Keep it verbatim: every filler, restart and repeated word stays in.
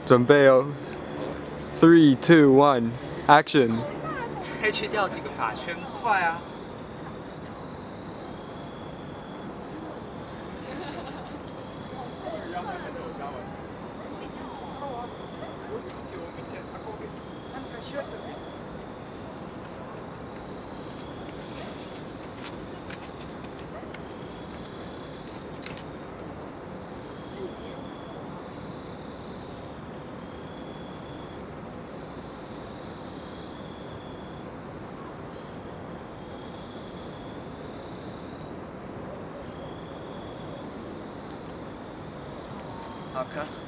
准备哦 ，three two one action。 再去钓几个法圈，快啊！好看。